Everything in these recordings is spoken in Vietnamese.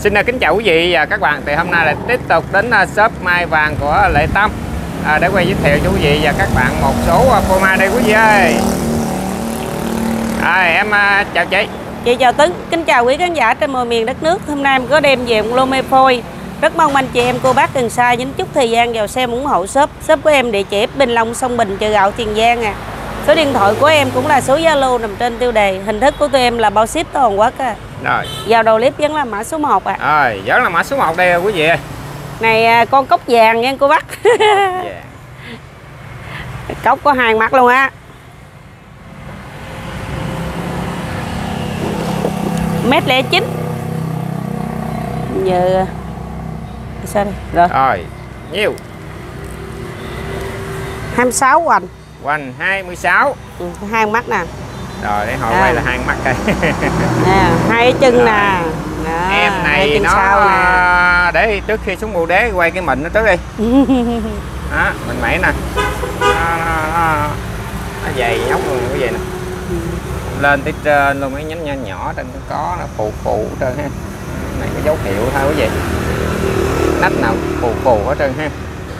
Xin kính chào quý vị và các bạn. Thì hôm nay lại tiếp tục đến shop mai vàng của Lệ Tâm để quay giới thiệu cho quý vị và các bạn một số phô mai đây quý vị ơi. Em chào chị. Chị chào Tấn, kính chào quý khán giả trên mọi miền đất nước. Hôm nay em có đem về một lô mê phôi. Rất mong anh chị em cô bác gần xa nhấn chút thời gian vào xem ủng hộ shop. Shop của em địa chỉ Bình Long, Sông Bình, chợ Gạo, Tiền Giang à. Số điện thoại của em cũng là số Zalo nằm trên tiêu đề. Hình thức của tụi em là bao ship toàn quốc à. Rồi. Vào đầu clip vẫn là mã số 1 à. Rồi, vẫn là mã số 1 đây quý vị ơi. Này con cốc vàng nha cô bác. Cốc có hai mặt luôn á. Mét 09. Giờ sao đây? Rồi, nhiêu? 26 hoành. Hoành 26. Hai mắt nè. Rồi để hồi quay là hai mắt đây. Hai chân nè. Em này nó để trước khi xuống bồ đế quay cái mình nó tới đi. Đó, mình mẩy nè. Nó dày nhóc luôn cái gì nè. Lên tới trên luôn mấy nhánh nhỏ nhỏ trên có nó phù hết trơn ha. Này có dấu hiệu thôi quý vị. Nách nào phù hết trơn ha.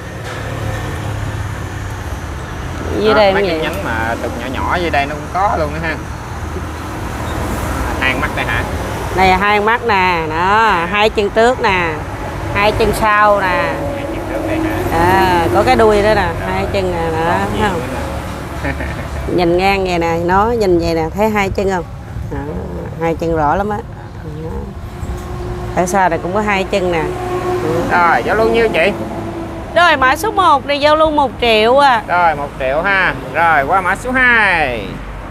Dưới đây mấy cái nhánh mà tục nhỏ nhỏ dưới đây nó cũng có luôn nữa ha. Hai mắt đây hả? Này là hai mắt nè, đó, hai chân trước nè, hai chân sau nè. Hai chân trước đây hả? Có cái đuôi đó nè, hai chân nè, đó, thấy không? Nhìn ngang vậy nè, nó nhìn vậy nè, thấy hai chân không? Đó, hai chân rõ lắm á. Ở sau này cũng có hai chân nè. Rồi, giao lưu nhiêu chị? Rồi mã số 1 này giao lưu 1 triệu à. Rồi 1 triệu ha. Rồi qua mã số 2.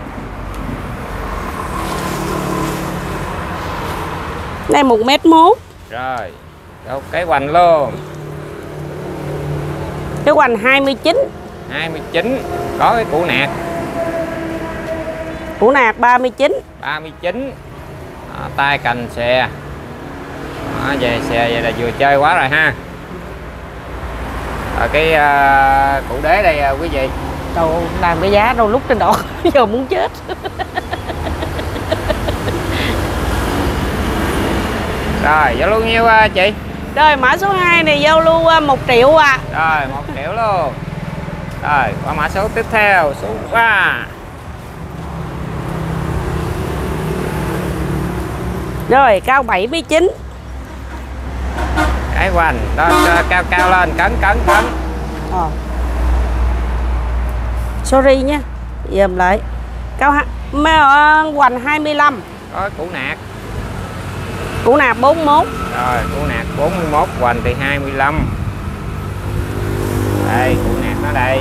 Đây 1m1. Rồi. Cái hoành luôn. Cái hoành 29. 29. Có cái củ nạc. Củ nạc 39. 39. Đó, tay cành xè. Đó, về xè vậy là vừa chơi quá rồi ha. Rồi cái củ đế đây quý vị. Đồ làm cái giá đâu lúc trên độ giờ muốn chết. Rồi giao lưu nhiêu chị? Rồi mã số 2 này giao lưu 1 triệu à. Rồi 1 triệu luôn. Rồi qua mã số tiếp theo, số 3. Rồi cao 79. Cái hoành đó, cao lên, cấn. Sorry nha, dùm lại. Cao hoành 25. Có củ nạc. Củ nạc 41. Rồi củ nạc 41, hoành thì 25. Đây củ nạc nó đây.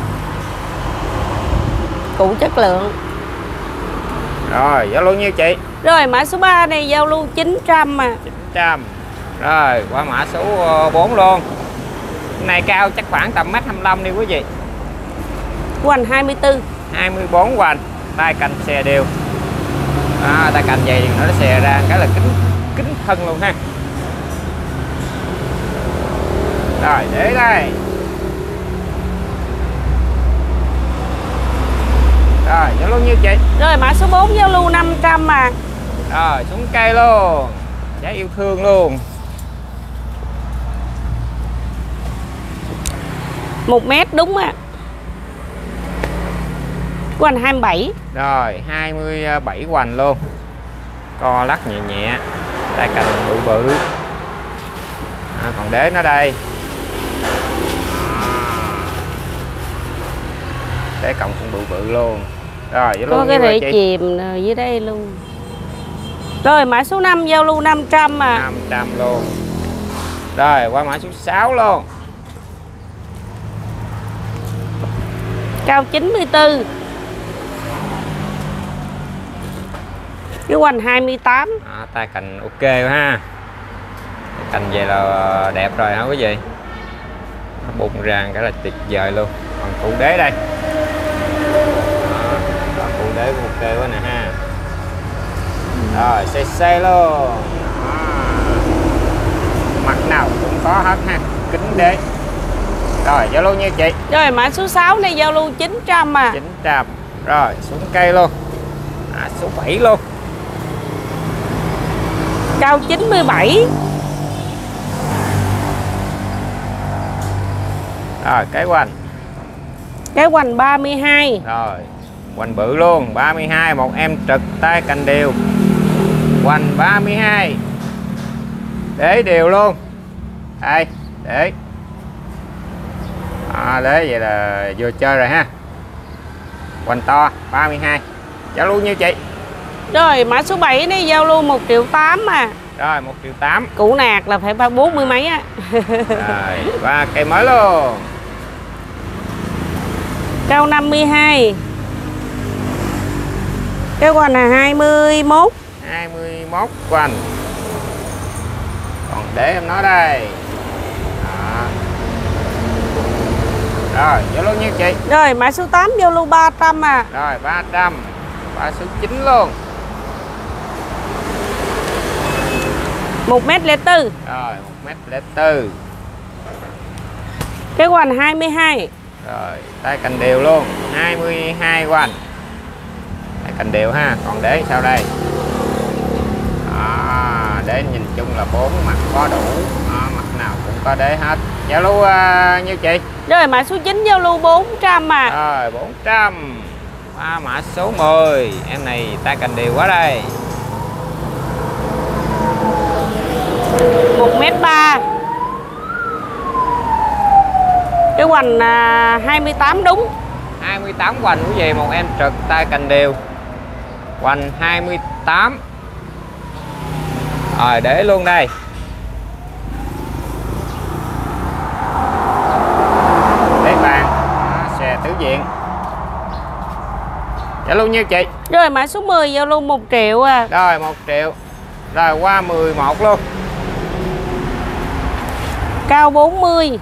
Củ chất lượng. Rồi giao lưu nhiêu chị? Rồi mã số 3 này giao lưu 900 à. 900. Rồi qua mã số 4 luôn. Cái này cao chắc khoảng tầm mét 25 đi quý vị. Hoành 24. 24 hoành. Tay cành xè đều. Tay cành dày thì nó xè ra cái là kính thân luôn ha. Rồi để đây. Rồi giao lưu nhiêu chị? Rồi mã số 4 giao lưu 500 à. Rồi xuống cây luôn. Giá yêu thương luôn. 1 mét đúng à. Hoành 27. Rồi 27 hoành luôn. Co lắc nhẹ nhẹ. Tay cành bự bự. Còn đế nó đây. Đế còng cũng bự bự luôn. Rồi có cái rễ chìm dưới đây luôn. Rồi mã số 5 giao lưu 500 à. 500 luôn. Rồi qua mã số 6 luôn. Cao 94. Cái hoành 28. Tay cành ok ha. Cành về là đẹp rồi hả quý vị. Nó bung ra cái là tuyệt vời luôn. Còn củ đế đây. Còn củ đế cũng ok quá nè ha. Rồi xe luôn. Mặt nào cũng có hết ha. Kính đế. Rồi giao lưu nhiêu chị? Rồi mã số 6 này giao lưu 900 à. 900. Rồi xuống cây luôn. Số 7 luôn. Cao 97. Rồi cái hoành. Cái hoành 32. Rồi hoành bự luôn 32, một em trực tay cành đều. Hoành 32. Để đều luôn. Đây, để. Để vậy là vừa chơi rồi ha. Hoành to 32. Giao lưu nhiêu chị? Rồi mã số 7 này giao lưu 1,8 triệu mà. Rồi 1,8 triệu. Củ nạc là phải 40 mấy á. Rồi và cây mới luôn. Cao 52. Cái hoành là 21. 21 hoành. Còn để em nói đây. Đó. Rồi giao lưu nhiêu chị? Rồi mã số 8 giao lưu 300 à. Rồi 300. Mã số 9 luôn. 1,04 m. Rồi 1,04 m. Cái hoành 22. Rồi tay cành đều luôn 22 hoành. Tay cành đều ha. Còn để sao đây? Để nhìn chung là 4 mặt có đủ. Mặt nào cũng có đế hết. Giao lưu nhiêu chị? Rồi mã số 9 giao lưu 400 à. Rồi 400. Mã số 10. Em này tay cành đều quá đây. 1,3 m. Cái hoành 28 đúng. 28 hoành quý vị, một em trực tay cành đều. Hoành 28. Rồi để luôn đây. Để bàn. Xòe tứ diện. Giao lưu nhiêu chị? Rồi mã số 10 giao lưu 1 triệu à. Rồi 1 triệu. Rồi qua 11 luôn. Cao 40.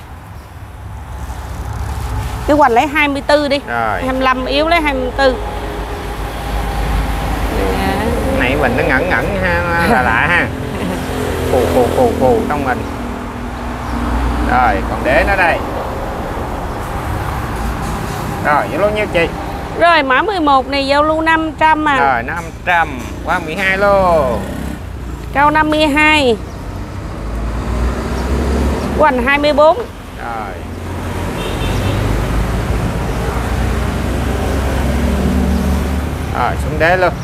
Cái hoành lấy 24 đi. Rồi 25 yếu lấy 24. này mình nó ngẩn ngẩn ha, là lạ ha. Phù trong mình. Rồi còn để nó đây. Rồi giao lưu nhiêu chị? Rồi mã 11 này giao lưu 500 à. Rồi 500 qua 12 luôn. Cao 52. Hoành 24. Rồi. Rồi xuống đế luôn.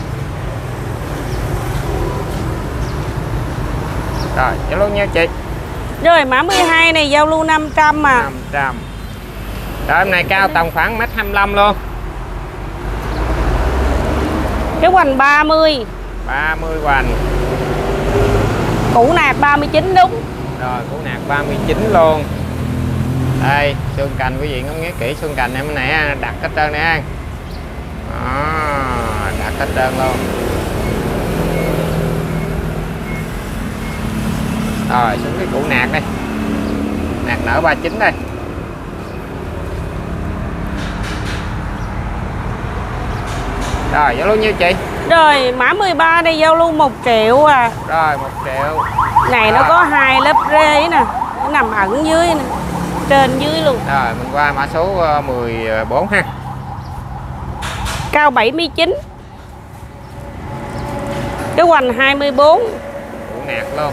Rồi giao lưu nhiêu chị? Rồi mã 12 này giao lưu 500 à. 500. Rồi em này cao tầm khoảng 1,25 m luôn. Cái hoành 30. 30 hoành. Củ nạc 39 đúng. Rồi củ nạc 39 luôn. Đây xương cành quý vị ngắm nghía kỹ xương cành em này đặt hết trơn nè. Đặt hết trơn luôn. Rồi xuống cái củ nạc đây. Nạc nở 39 đây. Rồi giao lưu nhiêu chị? Rồi mã 13 đây giao lưu 1 triệu à. Rồi 1 triệu. Này nó có 2 lớp rê nè. Nó nằm ẩn dưới nè. Trên dưới luôn. Rồi mình qua mã số 14 ha. Cao 79. Cái hoành 24. Củ nạc luôn.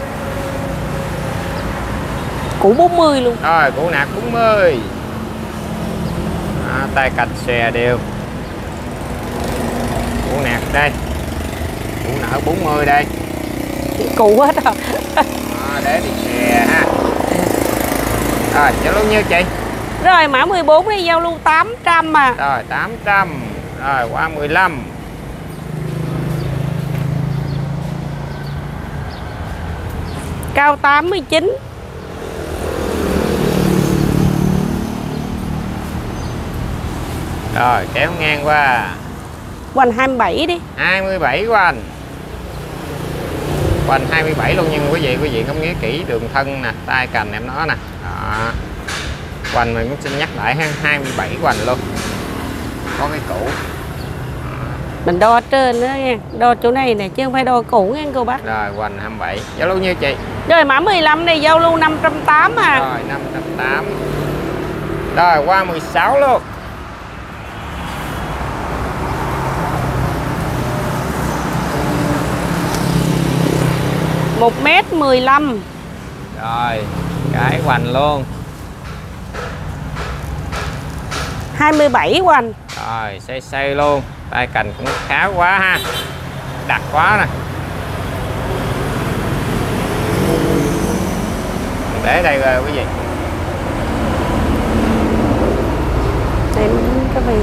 Củ 40 luôn. Rồi củ nạc 40. Tay cành xòe đều. Củ nạc đây. Củ nở 40 đây. Củ hết rồi. Để đi xòe ha. Rồi giao lưu nhiêu chị? Rồi mã 14 đi giao lưu 800 à. Rồi 800. Rồi qua 15. Cao 89. Rồi kéo ngang qua. Hoành 27 đi. 27 hoành. Hoành 27 luôn, nhưng quý vị ngắm nghía kỹ đường thân nè, tay cành em nó nè. Đó. Hoành mình cũng xin nhắc lại ha, 27 hoành luôn. Có cái củ. Mình đo trên đó nha, đo chỗ này nè chứ không phải đo củ nha cô bác. Rồi hoành 27. Giao lưu nhiêu chị? Rồi mã 15 này giao lưu 580 à. Rồi 580. Rồi qua 16 luôn. Một mét 15. Rồi cái hoành luôn. 27 hoành. Rồi xây luôn. Tay cành cũng khá quá ha, đặc quá nè. Để đây rồi quý vị. Em cái vị.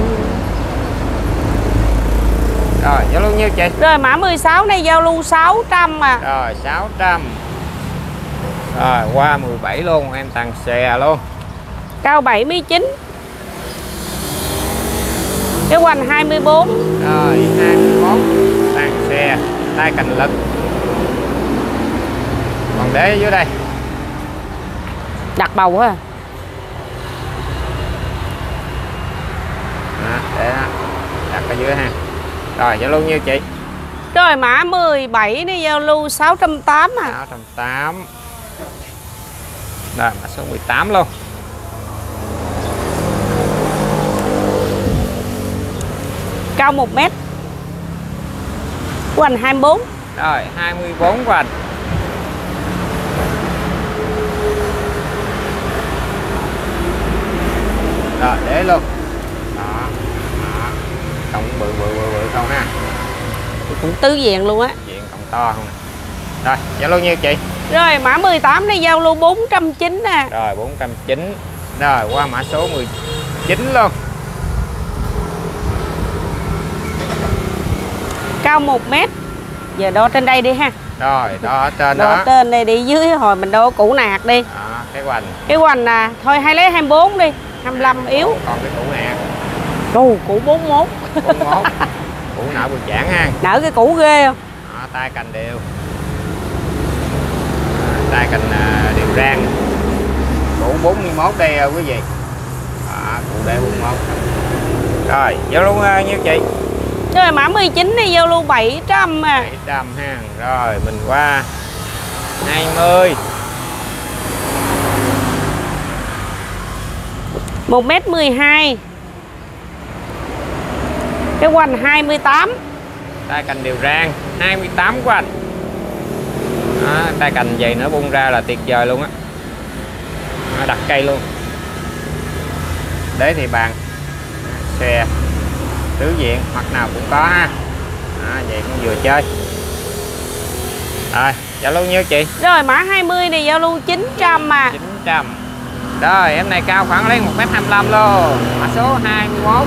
Rồi giao lưu nhiêu chị? Rồi mã 16 này giao lưu 600 à. Rồi 600. Rồi qua 17 luôn, em tặng xè luôn. Cao 79. Cái hoành 24. Rồi 21 tặng xè, tay cành lực. Còn để dưới đây. Đặt bầu quá à. Để đặt ở dưới ha. Rồi giao lưu nhiêu chị? Rồi mã 17 này giao lưu 680 à. 680. Rồi mã số 18 luôn. Cao 1 mét. Hoành 24. Rồi 24 hoành. Rồi để luôn. Đó. Đó. Cộng bự không ha. Cũng tứ diện luôn á. Diện cộng to không nè. Rồi giao lưu nhiêu chị? Rồi mã 18 này giao lưu 490 nè. Rồi 490. Rồi qua mã số 19 luôn. Cao 1 mét. Giờ đo trên đây đi ha. Rồi đó ở trên Đo đó. trên đây đi, dưới hồi mình đo củ nạc đi. Đó, cái hoành. Cái hoành à, thôi hay lấy 24 đi, 25 yếu. Còn cái củ nè. Ồ, củ 41. 41. Củ nở bự chản ha. Nở cái củ ghê không? Đó, tay cành đều. Tay cành đều rang. Củ 41 đây quý vị. Đó, củ để 41. Rồi giao lưu nhiêu chị? Rồi mã 19 này giao lưu 700 à. 700 ha. Rồi mình qua 20. 1m12. Cái hoành 28. Tay cành đều rang 28 của anh. Đó, tay cành vậy nữa bung ra là tuyệt vời luôn á. Đặt cây luôn. Đế thì bàn xe tứ diện mặt nào cũng có ha. Đó, vậy cũng vừa chơi. Rồi giao lưu nhiêu chị? Rồi mã 20 này giao lưu 900 à. 900. Rồi em này cao khoảng lên 1m25 luôn. Mã số 21.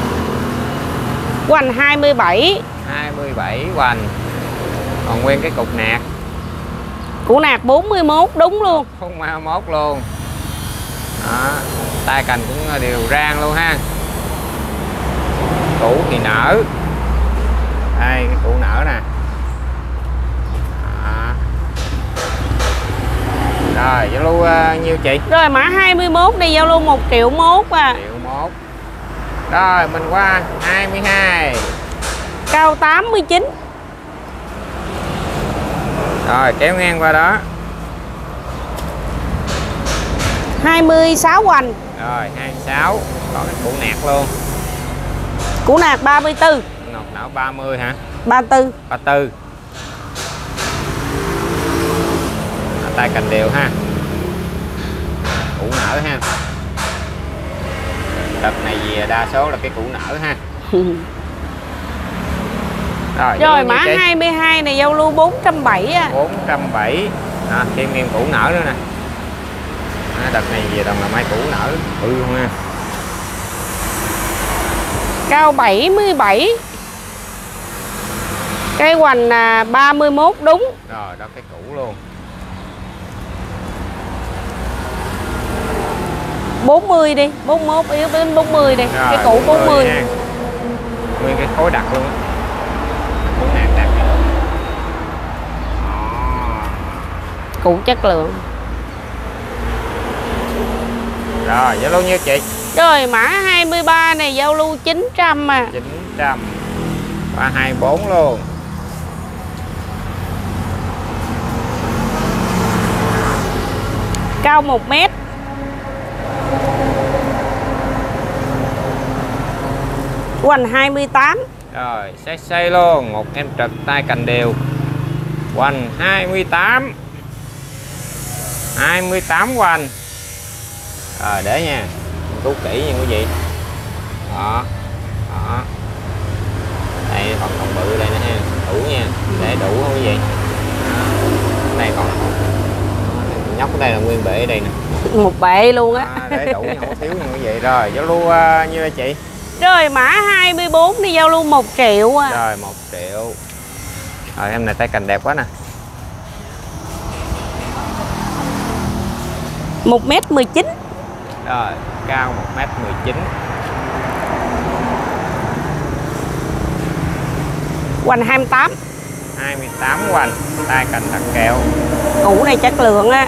Hoành 27. 27 hoành. Còn nguyên cái cục nạc. Củ nạc 41 đúng luôn. 41 luôn. Đó, tay cành cũng đều rang luôn ha. Củ thì nở. Đây cái củ nở nè. Đó. Rồi giao lưu nhiêu chị? Rồi mã 21 này giao lưu 1 triệu mốt à. 1.100.000. Rồi mình qua 22. Cao 89. Rồi kéo ngang qua đó. 26 hoành. Rồi 26. Còn cái củ nạc luôn. Củ nạc 34. Ngọt não 30 hả? 34. 34. Tay cành đều ha. Củ nở ha. Đợt này gì đa số là cái củ nở ha. Rồi mã 22 này giao lưu 470 à. 470. Thêm nguyên củ nở nữa nè. Đợt này về toàn là mai củ nở luôn ha. Cao 77. Cái hoành 31 đúng. Rồi đó cái củ luôn. 40 đi, 41 yếu đến 40 đi. Rồi, cái củ 40. Nguyên cái khối đặc luôn á. Củ nạc đặc. Củ chất lượng. Rồi giao lưu nhiêu chị? Rồi mã 23 này giao lưu 900 à. 900. Qua 24 luôn. Cao 1 mét. Hoành 28. Rồi xây luôn. Một em trực tay cành đều. Hoành 28. 28 hoành. Rồi để nha. Cứu kỹ nha quý vị. Đó. Đó. Đây còn bự đây nữa ha, đủ nha, để đủ không quý vị. Đây còn nhóc ở đây là nguyên bể ở đây nè. Một bệ luôn á. Để đủ nha, không thiếu nha quý vị. Rồi giao lưu như đây chị. Rồi mã 24 đi giao lưu 1 triệu à. Rồi 1 triệu. Rồi em này tay cành đẹp quá nè. 1m19. Rồi cao 1m19. Hoành 28. 28 hoành, tay cành thật kẹo. Củ này chất lượng á.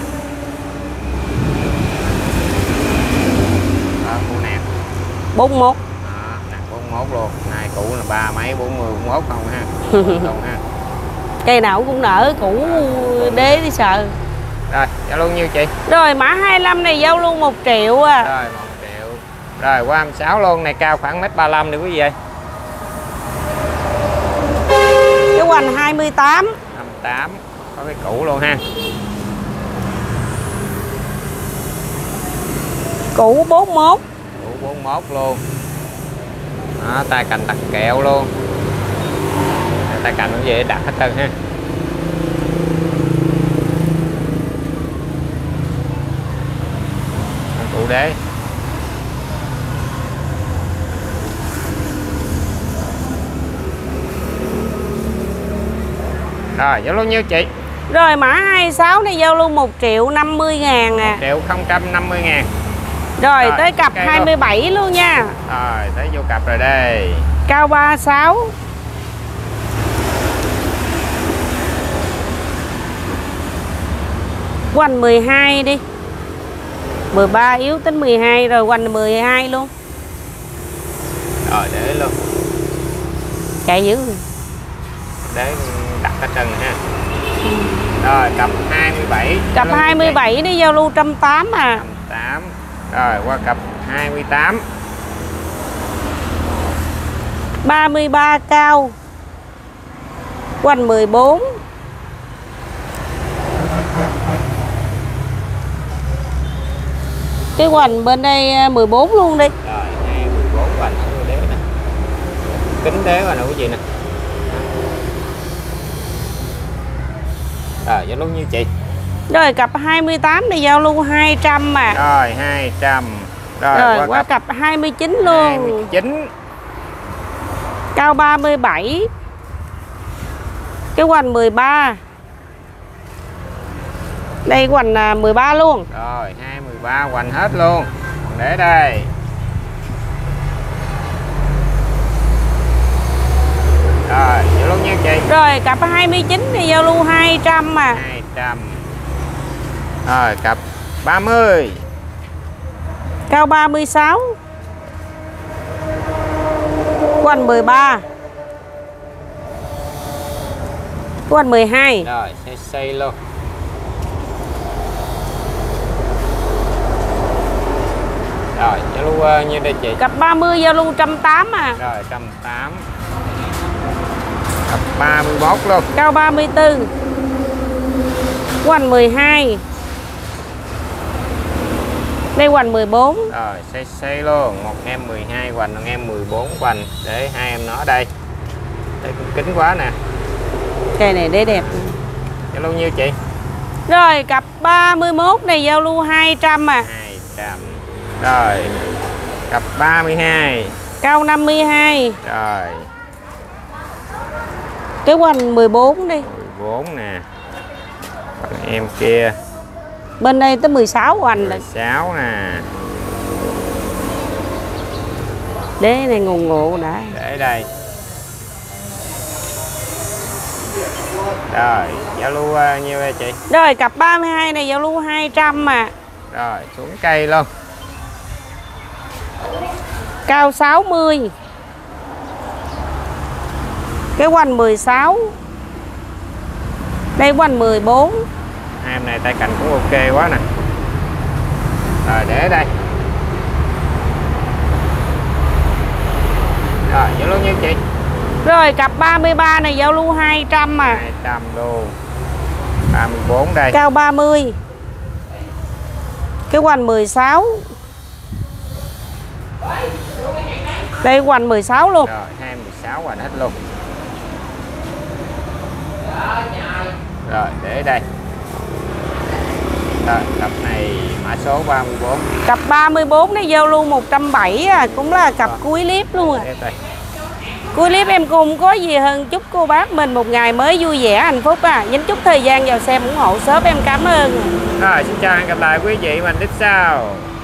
Củ nạc 41. nạc 41 luôn. Này củ là 3 mấy 40 41 không ha. Không ha. Cây nào cũng nở, củ đế đi sợ. Rồi giao luôn nhiêu chị? Rồi mã 25 này giao luôn 1 triệu à. Rồi 1 triệu. Rồi qua 26 luôn, này cao khoảng 1m35 đi quý vị ơi. Cái hoành 28. 28, có cái củ luôn ha. Củ 41. Củ 41 luôn. Đó, tay cành tặc kẹo luôn. Tay cành cũng vậy đặt hết trơn ha. Củ đế. Rồi giao luôn nhiêu chị? Rồi mã 26 này giao luôn 1 triệu 50 ngàn à. 1 triệu 050 ngàn. Rồi tới cặp 27 luôn nha. Rồi tới vô cặp rồi đây. Cao 36. Hoành 12 đi. 13 yếu tính 12 rồi, hoành 12 luôn. Rồi để luôn. Chạy dữ. Để đặt hết trơn ha. Rồi cặp 27. Cặp 27 đi giao lưu 180 à. 180. Rồi qua cặp 28. 33 cao. Hoành 14. Cái hoành bên đây 14 luôn đi. Rồi 14 hoành ở đế nè. Kính đế rồi nè quý vị nè. Rồi giao lưu nhiêu chị? Rồi cặp 28 này giao lưu 200 mà. Rồi 200. Rồi qua cặp 29 luôn. 29. Cao 37. Cái hoành 13. Đây hoành 13 luôn. Rồi 213 hoành hết luôn. Còn để đây. Rồi giao lưu nhiêu chị? Rồi cặp 29 thì giao lưu 200 mà. 200. Rồi cặp 30. Cao 36. Hoành 13. Hoành 12. Rồi xây luôn. Rồi giao lưu như đây chị. Cặp 30 giao lưu 180 à. Rồi 180. Cặp 31 luôn. Cao 34. Hoành 12. Đây hoành 14. Rồi xây luôn. Một em 12 hoành, một em 14 hoành. Để hai em nó ở đây. Đây cũng kính quá nè. Cây này để đẹp. Giao lưu nhiêu chị? Rồi cặp 31 này giao lưu 200 à. 200. Rồi cặp 32. Cao 52. Rồi Cái hoành 14 đi. 14 nè. Còn em kia Bên đây tới 16 hoành rồi. 16 nè. Đế này ngồn ngộ đã. Để đây. Rồi giao lưu nhiêu đây chị? Rồi cặp 32 này giao lưu 200 mà. Rồi xuống cây luôn. Cao 60. Cái hoành 16. Đây hoành 14. Hai em này tay cành cũng ok quá nè. Rồi để đây. Rồi giao lưu nhiêu chị? Rồi cặp 33 này giao lưu 200 à. 200 luôn. 34 đây. Cao 30. Cái hoành 16. Đây hoành 16 luôn. Rồi 216 hoành hết luôn. Rồi để đây. Rồi, cặp này mã số 34. Cặp 34 nó vô luôn 170 à, cũng là cặp cuối clip luôn à. Cuối clip em cũng có gì hơn, chúc cô bác mình một ngày mới vui vẻ hạnh phúc à. Nhấn chút thời gian vào xem ủng hộ shop, em cảm ơn. Rồi xin chào, hẹn gặp lại quý vị mình tiếp sau.